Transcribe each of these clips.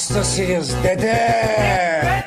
Hastasıyız dede.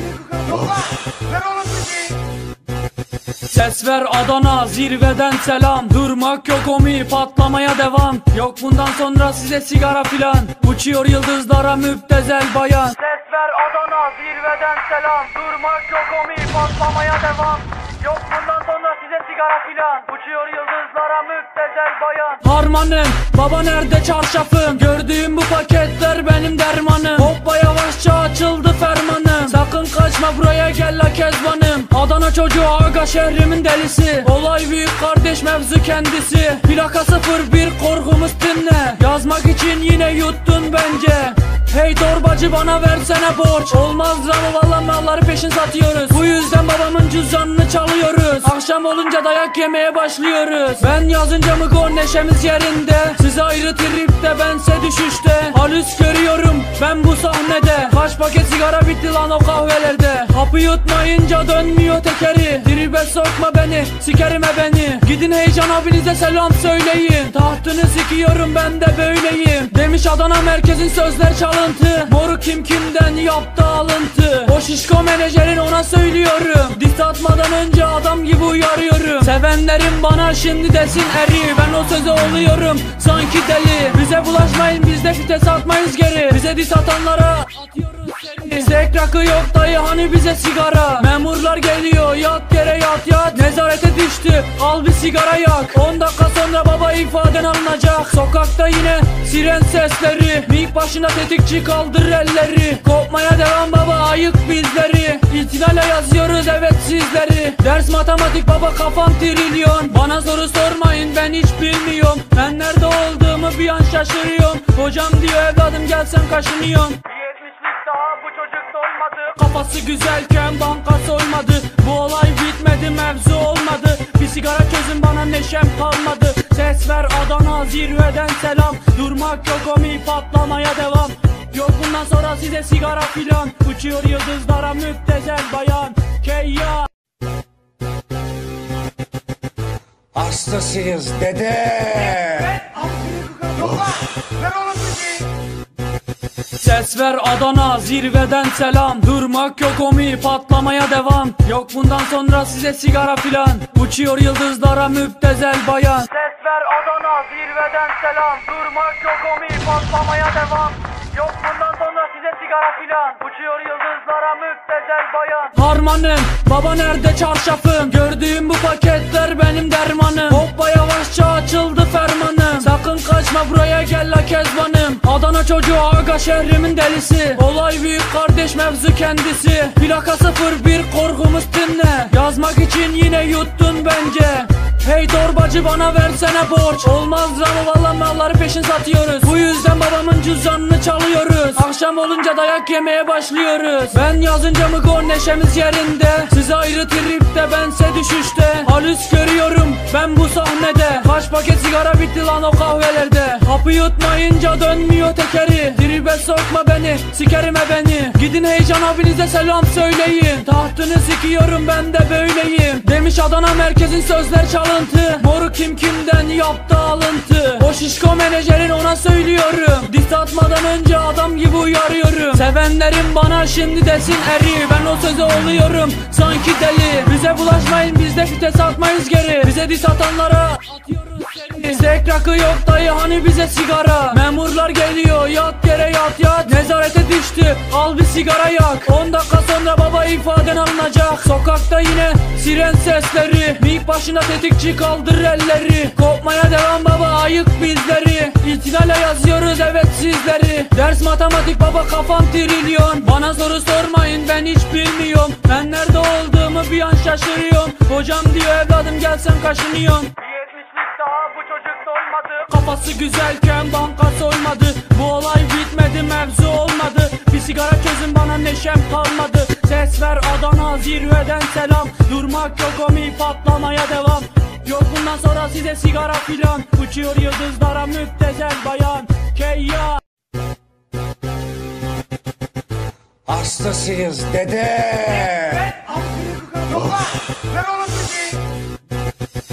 Ses ver Adana, zirveden selam. Durmak yok omi, patlamaya devam. Yok bundan sonra size sigara filan. Uçuyor yıldızlara müptezel bayan. Ses ver Adana, zirveden selam. Durmak yok omi, patlamaya devam. Yok bundan sonra size sigara filan. Uçuyor yıldızlara müptezel bayan. Harmanım, baba nerede çarşafım? Gördüğüm bu paketler benim dermanım. Hoppa yavaşça açıldı fermanım. Sakın kaçma buraya gel la kezbanım. Adana çocuğu aga şehrimin delisi. Olay büyük kardeş mevzu kendisi. Plaka 01 korkumuz dinle. Yazmak için yine yuttun bence. Hey torbacı bana versene borç. Olmaz ama valla malları peşin satıyoruz. Bu yüzden babamın cüzdanını çalıyoruz. Akşam olunca dayak yemeye başlıyoruz. Ben yazınca mı gol neşemiz yerinde. Siz ayrı tripte bense düşüşte. Halüs görüyorum ben bu sahnede. Kaç paket sigara bitti lan o kahvelerde. Hapı yutmayınca dönmüyor tekeri. Tribe sokma beni sikerime beni. Gidin heyecan abinize selam söyleyin. Tahtını sikiyorum ben de böyleyim. Demiş Adana merkezin sözler çalıntı. Moru kim kimden yaptı alıntı. O şişko menajerin ona söylüyorum. Diss atmadan önce adam gibi uyarıyorum. Sevenlerim bana şimdi desin eri. Ben o söze oluyorum sanki deli. Bize bulaşmayın biz de fites atmayız geri. Bize diss atanlara atıyoruz seri. Zek rakı yok dayı hani bize sigara. Memurlar geliyor yat yere yat yat. Nezarete düştü al bir sigara yak. 10 dakika sonra baba ifaden alınacak. Sokakta yine siren sesleri. Mik başına tetikçi kaldır elleri. Kopmaya devam baba ayık bizleri. İtinayla yazıyoruz evet sizleri. Ders matematik baba kafam trilyon. Bana soru sormayın ben hiç bilmiyorum. Ben nerede olduğumu bir an şaşırıyorum. Hocam diyor evladım gelsen kaşınıyorum. 70'lik daha bu çocuk dolmadı. Kafası güzelken banka soymadı. Bu olay bitmedi mevzu olmadı. Bir sigara çözün bana neşem kalmadı. Ses ver Adana zirveden selam. Durmak yok omi patlamaya devam. Yok bundan sonra size sigara filan. Uçuyor yıldızlara müptezel bayan. Keyya. Hastasıyız dede. Ses ver Adana zirveden selam. Durmak yok omi patlamaya devam. Yok bundan sonra size sigara filan. Uçuyor yıldızlara müptezel bayan. Ses ver Adana zirveden selam. Durmak yok omi patlamaya devam. Yok bundan sonra size sigara filan. Uçuyor yıldızlara müptezel bayan. Harmanım baba nerede çarşafım? Gördüğüm bu paketler benim dermanım. Hoppa yavaşça açıldı fermanım. Sakın kaçma buraya gel la kezbanım. Adana çocuğu aga şehrimin delisi. Olay büyük kardeş mevzu kendisi. Plaka 01 korkumuz dinle. Yazmak için yine yuttun bence. Hey torbacı bana versene borç. Olmaz ama valla malları peşin satıyoruz. Bu yüzden babamın cüzdanını çalıyoruz. Akşam olunca dayak yemeye başlıyoruz. Ben yazınca mı gol neşemiz yerinde. Siz ayrı tripte bense düşüşte. Halüs görüyorum ben bu sahnede. Kaç paket sigara bitti lan o kahvelerde. Hapı yutmayınca dönmüyor tekeri. Tribe sokma beni sikerime beni. Gidin heyecan abinize selam söyleyin. Tahtını sikiyorum ben de böyleyim. Demiş Adana merkezin sözler çalıntı. Moru kim kimden yaptı alıntı. O şişko menajerin ona söylüyorum. Diss atmadan önce adam gibi uyarıyorum. Sevenlerim bana şimdi desin eri. Ben o söze oluyorum sanki deli. Bize bulaşmayın biz de fites atmayız geri. Bize diss atanlara atıyoruz seri. Zek rakı yok dayı hani bize sigara. Memurlar geliyor yat yere yat yat. Nezarete düştü al bir sigara yak. 10 dakika sonra baba ifaden alınacak. Sokakta yine siren sesleri. Mik başına tetikçi kaldır elleri. Kopmaya devam baba ayık bizleri. İtinayla yazıyoruz evet sizleri. Ders matematik baba kafam trilyon. Bana soru sormayın ben hiç bilmiyorum. Ben nerede olduğumu bir an şaşırıyorum. Hocam diyor evladım gelsen kaşınıyorum. 70'lik daha bu çocuk dolmadı. Kafası güzelken banka soymadı. Bu olay bitmedi mevzu olmadı. Bir sigara çözün bana neşem kalmadı. Ses ver Adana zirveden selam. Durmak yok omi patlamaya devam. Yok bundan sonra size sigara filan. Uçuyor yıldızlara müptezel bayan. Keyya. Hastasıyız dede.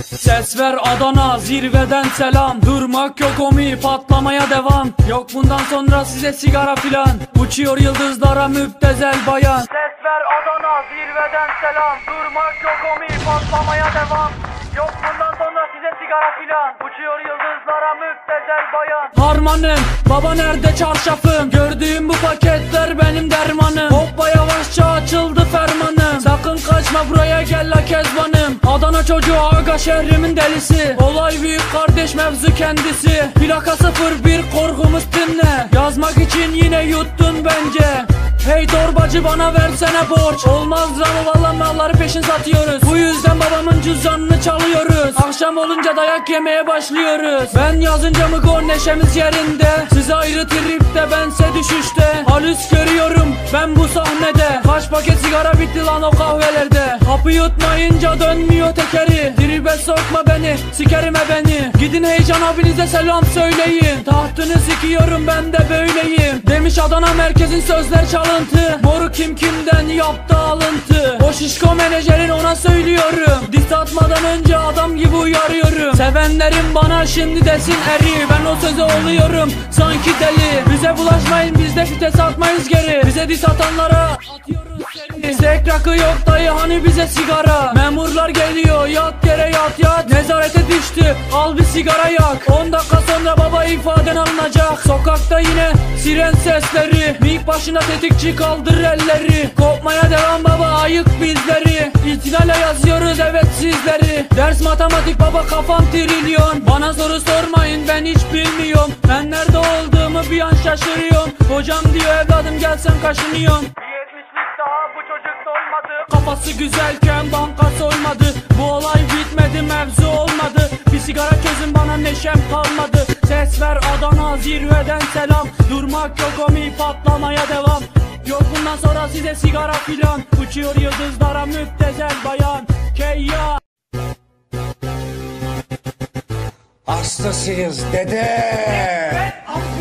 Ses ver Adana, zirveden selam. Durmak yok omi, patlamaya devam. Yok bundan sonra size sigara filan. Uçuyor yıldızlara müptezel bayan. Ses ver Adana, zirveden selam. Durmak yok omi, patlamaya devam. Yok bundan sonra size sigara filan. Uçuyor yıldızlara müptezel bayan. Harmanım, baba nerede çarşafım? Gördüğüm bu paketler benim dermanım. Hoppa yavaşça açıldı fermanım. Sakın kaçma buraya gel la kezbanım. Adana çocuğu aga şehrimin delisi. Olay büyük kardeş mevzu kendisi. Plaka 01 korkumuz dinle. Yazmak için yine yuttun bence. Hey torbacı bana versene borç. Olmaz ama valla malları peşin satıyoruz. Bu yüzden babamın cüzdanını çalıyoruz. Akşam olunca dayak yemeye başlıyoruz. Ben yazınca mı gol neşemiz yerinde. Siz ayrı tripte bense düşüşte. Halüs görüyorum ben bu sahnede. Kaç paket sigara bitti lan o kahvelerde. Hapı yutmayınca dönmüyor tekeri. Tribe sokma beni, sikerime beni. Gidin heyecan abinize selam söyleyin. Tahtını sikiyorum ben de böyleyim. Demiş Adana merkezin sözler çalıntı. Moru kim kimden yaptı alıntı. O şişko menajerin ona söylüyorum. Diss atmadan önce adam gibi uyarıyorum. Sevenlerim bana şimdi desin eri. Ben o söze oluyorum sanki deli. Bize bulaşmayın biz de vites atmayız geri. Bize diss atanlara atıyoruz seni. Sek rakı yok dayı hani bize sigara. Memurlar geliyor yat yere yat yat. Nezarete düştü al bir sigara yak. 10 dakika sonra baba ifaden alınacak. Sokakta yine siren sesleri. Mik başına tetikçi kaldır elleri. Kopmaya devam baba ayık bizleri. İtinale yazıyoruz evet sizleri. Ders matematik baba kafam trilyon. Bana soru sormayın ben hiç bilmiyorum. Ben nerede olduğumu bir an şaşırıyorum. Hocam diyor evladım gelsen kaşınıyorum. Daha bu çocuk doymadı. Kafası güzelken banka soymadı. Bu olay bitmedi mevzu olmadı. Bir sigara çözün bana neşem kalmadı. Ses ver Adana zirveden selam. Durmak yok omi patlamaya devam. Yok bundan sonra size sigara filan. Uçuyor yıldızlara müptezel bayan. Keyya. Hastasıyız dede.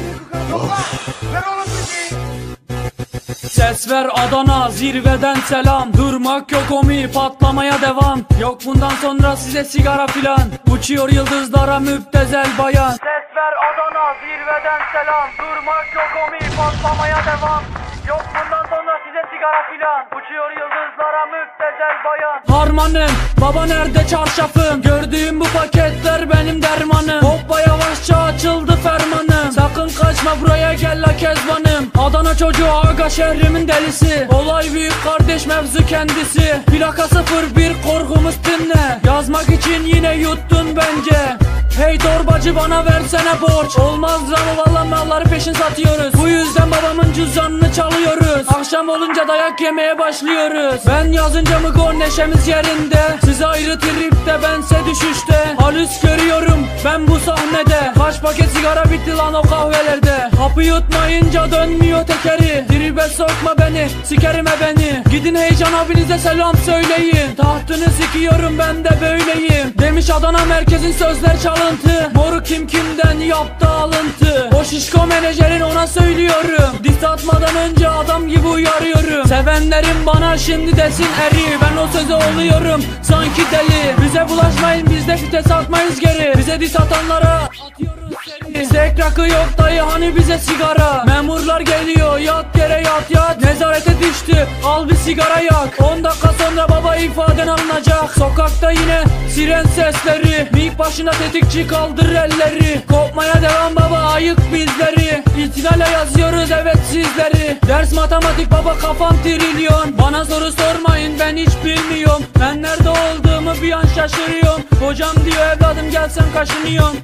Ses ver Adana zirveden selam. Durmak yok omi patlamaya devam. Yok bundan sonra size sigara filan. Uçuyor yıldızlara müptezel bayan. Ses ver Adana zirveden selam. Durmak yok omi patlamaya devam. Yok bundan sonra size sigara filan. Uçuyor yıldızlara müptezel bayan. Harmanım baba nerede çarşafım? Gördüğüm bu paketler benim dermanım. Hoppa yavaşça açıldı fermanım. Sakın kaçma buraya gel la kezbanım. Adana çocuğu aga şehrimin delisi. Olay büyük kardeş mevzu kendisi. Plaka 01 korkumuz dinle. Yazmak için yine yuttun bence. Hey torbacı bana versene borç. Olmaz ama valla malları peşin satıyoruz. Bu yüzden babamın cüzdanını çalıyoruz. Akşam olunca dayak yemeye başlıyoruz. Ben yazınca mı gol neşemiz yerinde. Siz ayrı tripte bense düşüşte. Halüs görüyorum ben bu sahnede. Kaç paket sigara bitti lan o kahvelerde. Hapı yutmayınca dönmüyor tekeri. Tribe sokma beni, sikerime beni. Gidin heyecan abinize selam söyleyin. Tahtını sikiyorum ben de böyleyim. Demiş Adana merkezin sözler çalıntı. Moru kim kimden yaptı alıntı. O şişko menajerin ona söylüyorum. Diss atmadan önce adam gibi uyarıyorum. Sevenlerim bana şimdi desin eri. Ben o söze oluyorum sanki deli. Bize bulaşmayın biz de vites atmayız geri. Bize diss atanlara atıyoruz seni. Sek rakı yok dayı hani bize sigara. Memurlar geliyor yat yere yat yat. Nezarete düştü al bir sigara yak. 10 dakika sonra baba ifaden alınacak. Sokakta yine siren sesleri. Mik başına tetikçi kaldır elleri. Kopmaya devam baba ayık bizleri. İtinale yazıyoruz evet sizleri. Ders matematik baba kafam trilyon. Bana soru sormayın ben hiç bilmiyorum. Ben nerede olduğumu bir an şaşırıyorum. Hocam diyor evladım gelsen kaşınıyorum.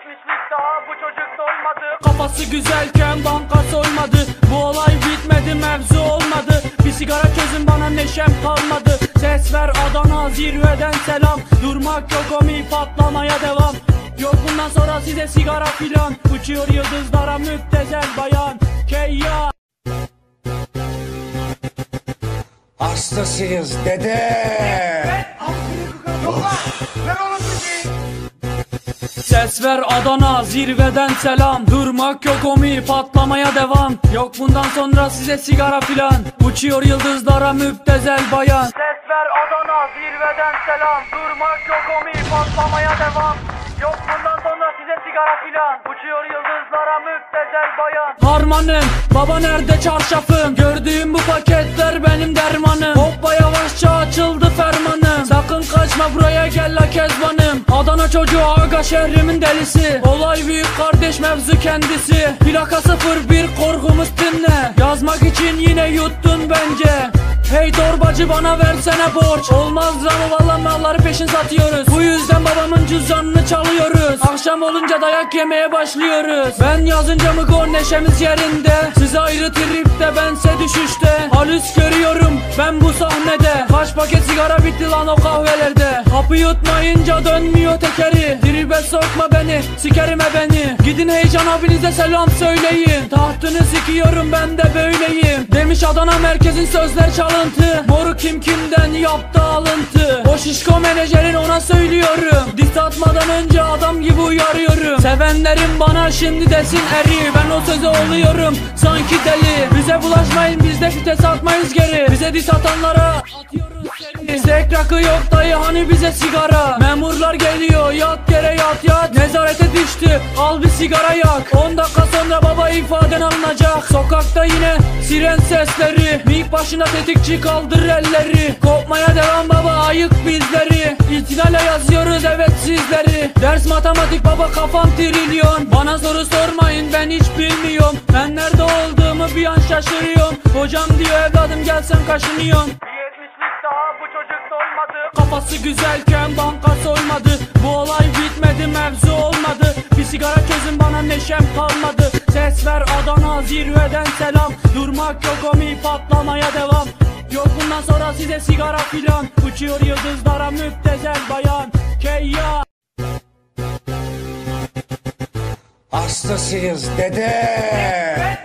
Daha bu çocuk doymadı. Kafası güzelken banka soymadı. Bu olay bitmedi mevzu olmadı. Bir sigara çözün bana neşem kalmadı. Ses ver Adana zirveden selam. Durmak yok omi patlamaya devam. Yok bundan sonra size sigara filan. Uçuyor yıldızlara müptezel bayan. Keyya. Hastasıyız dede. Ses ver Adana zirveden selam. Durmak yok omi patlamaya devam. Yok bundan sonra size sigara filan. Uçuyor yıldızlara müptezel bayan. Ses ver Adana zirveden zirveden selam. Durmak yok omi, patlamaya devam. Yok bundan sonra size sigara filan. Uçuyor yıldızlara müptezel bayan. Harmanım, baba nerede çarşafım? Gördüğüm bu paketler benim dermanım. Hoppa yavaşça açıldı fermanım. Sakın kaçma buraya gel la kezbanım. Adana çocuğu aga şehrimin delisi. Olay büyük kardeş mevzu kendisi. Plaka 01 korkumuz dinle. Yazmak için yine yuttun bence. Hey torbacı bana versene borç. Olmaz ama valla malları peşin satıyoruz. Bu yüzden babamın cüzdanını çalıyoruz. Akşam olunca dayak yemeye başlıyoruz. Ben yazınca mı gol neşemiz yerinde. Siz ayrı tripte bense düşüşte. Halüs görüyorum ben bu sahnede. Kaç paket sigara bitti lan o kahvelerde. Hapı yutmayınca dönmüyor tekeri. Tribe sokma beni sikerime beni. Gidin heyecan abinize selam söyleyin. Tahtını sikiyorum ben de böyleyim. Demiş Adana merkezin sözler çalıntı. Moru kim kimden yaptı alıntı. O şişko menajerin ona söylüyorum. Diss atmadan önce adam gibi uyarıyorum. Sevenlerim bana şimdi desin eri. Ben o söze oluyorum sanki deli. Bize bulaşmayın biz de fites atmayız geri. Bize diss atanlara atıyoruz seri. Zek rakı yok dayı hani bize sigara. Memurlar geliyor yat yere yat yat. Nezarete düştü al bir sigara yak. 10 dakika sonra baba ifaden alınacak. Sokakta yine siren sesleri. Mik başına tetikçi kaldır elleri. Kopmaya devam baba ayık bizleri. İtinayla yazıyoruz evet sizleri. Ders matematik baba kafam trilyon. Bana soru sormayın ben hiç bilmiyorum. Ben nerede olduğumu bir an şaşırıyorum. Hocam diyor evladım gelsen kaşınıyorum. 70'lik daha bu çocuk dolmadı. Kafası güzelken banka soymadı. Bu olay bitmedi mevzu olmadı. Bir sigara çözün bana neşem kalmadı. Ses ver Adana zirveden selam. Durmak yok omi patlamaya devam. Yok bundan sonra size sigara filan. Uçuyor yıldızlara müptezel bayan. Keyya. Hastasıyız dede.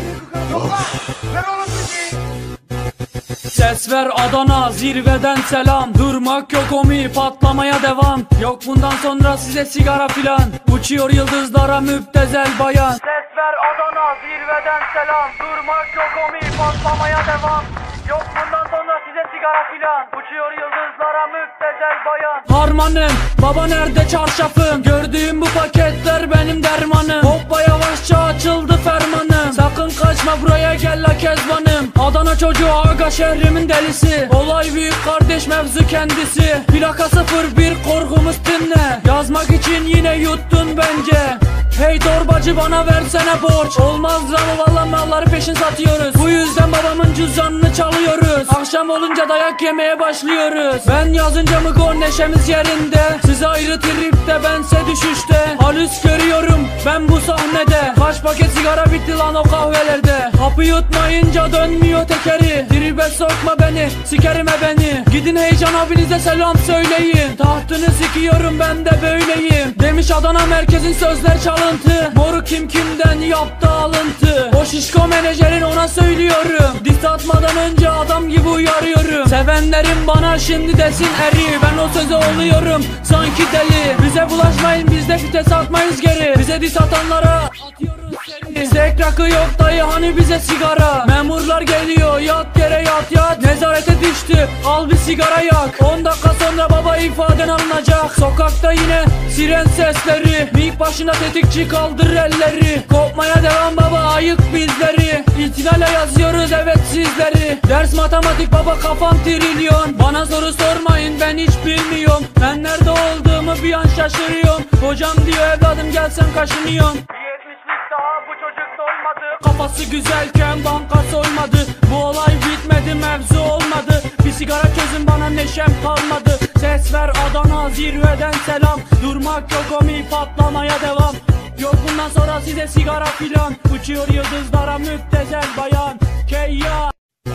Ses ver Adana zirveden selam. Durmak yok omi patlamaya devam. Yok bundan sonra size sigara filan. Uçuyor yıldızlara müptezel bayan. Ses ver Adana zirveden selam. Durmak yok omi patlamaya devam. Yok bundan sonra size sigara filan. Uçuyor yıldızlara müptezel bayan. Harmanım baba nerede çarşafım? Gördüğüm bu paketler benim dermanım. Hoppa yavaşça açıldı fermanım. Sakın kaçma buraya gel la kezbanım. Adana çocuğu aga şehrimin delisi. Olay büyük kardeş mevzu kendisi. Plaka 01 korkumuz dinle. Yazmak için yine yuttun bence. Hey torbacı bana versene borç. Olmaz ama valla malları peşin satıyoruz. Bu yüzden babamın cüzdanını çalıyoruz. Akşam olunca dayak yemeye başlıyoruz. Ben yazınca mı gol neşemiz yerinde. Siz ayrı tripte bense düşüşte. Halüs görüyorum ben bu sahnede. Kaç paket sigara bitti lan o kahvelerde. Hapı yutmayınca dönmüyor tekeri. Tribe sokma beni sikerime beni. Gidin heyecan abinize selam söyleyin. Tahtını sikiyorum ben de böyleyim. Demiş Adana merkezin sözler çalıntı. Moru kim kimden yaptı alıntı. O şişko menajerin ona söylüyorum. Diss atmadan önce adam gibi uyarıyorum. Sevenlerim bana şimdi desin eri. Ben o söze oluyorum sanki deli. Bize bulaşmayın biz de fites atmayız geri. Bize diss atanlara atıyoruz seri. Zek rakı yok dayı hani bize sigara. Memurlar geliyor yat yere yat yat. Nezarete düştü al bir sigara yak. 10 dakika sonra baba ifaden alınacak. Sokakta yine siren sesleri. Mik başına tetikçi kaldır elleri. Kopmaya devam baba ayık bizleri. İtinayla yazıyoruz evet sizleri. Ders matematik baba kafam trilyon. Bana soru sormayın ben hiç bilmiyorum. Ben nerede olduğumu bir an şaşırıyorum. Hocam diyor evladım gelsen kaşınıyorum. 70'lik daha bu çocuk dolmadı. Kafası güzelken banka soymadı. Bu olay bitmedi mevzu olmadı. Bir sigara çözün bana neşem kalmadı. Ses ver Adana zirveden selam. Durmak yok omi patlamaya devam. Yok bundan sonra size sigara filan. Uçuyor yıldızlara müptezel bayan. Keyya.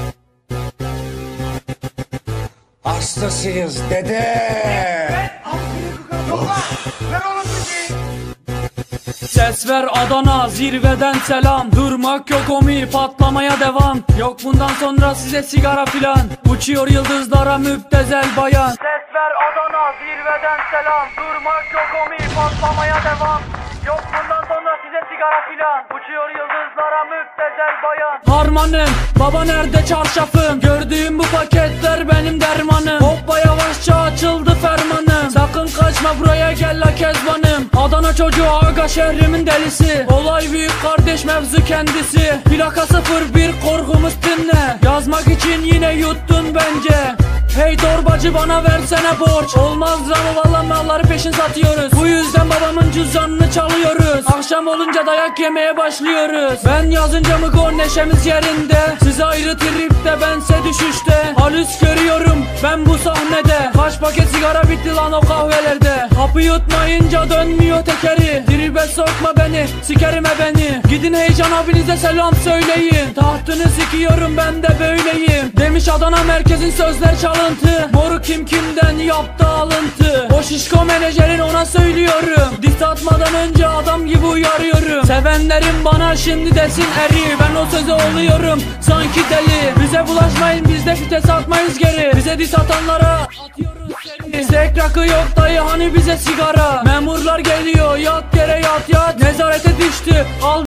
Hastasıyız dede. Ses ver Adana zirveden selam. Durmak yok omi patlamaya devam. Yok bundan sonra size sigara filan. Uçuyor yıldızlara müptezel bayan. Ses ver Adana zirveden selam. Durmak yok omi patlamaya devam. Yok bundan sonra size sigara filan. Uçuyor yıldızlara müptezel bayan. Harmanım, baba nerede çarşafım? Gördüğüm bu paketler benim dermanım. Hoppa yavaşça açıldı fermanım. Sakın kaçma buraya gel la kezbanım. Adana çocuğu aga şehrimin delisi. Olay büyük kardeş mevzu kendisi. Plaka 01 korkumuz dinle. Yazmak için yine yuttun bence. Hey torbacı bana versene borç. Olmaz ama valla malları peşin satıyoruz. Bu yüzden babamın cüzdanını çalıyoruz. Akşam olunca dayak yemeye başlıyoruz. Ben yazınca mı gol neşemiz yerinde. Siz ayrı tripte bense düşüşte. Halüs görüyorum ben bu sahnede. Kaç paket sigara bitti lan o kahvelerde. Hapı yutmayınca dönmüyor tekeri. Tribe sokma beni sikerim beni. Gidin heyecan abinize selam söyleyin. Tahtını sikiyorum ben de böyleyim. Demiş Adana merkezin sözler çalıntı. Moru kim kimden yaptı alıntı. O şişko menajerin ona söylüyorum. Diss atmadan önce adam gibi uyarıyorum. Sevenlerim bana şimdi desin eri. Ben o söze oluyorum sanki deli. Bize bulaşmayın biz de fites atmayız geri. Bize diss atanlara atıyoruz seni. Sek rakı yok dayı hani bize sigara. Memurlar geliyor yat yere yat yat. Nezarete düştü al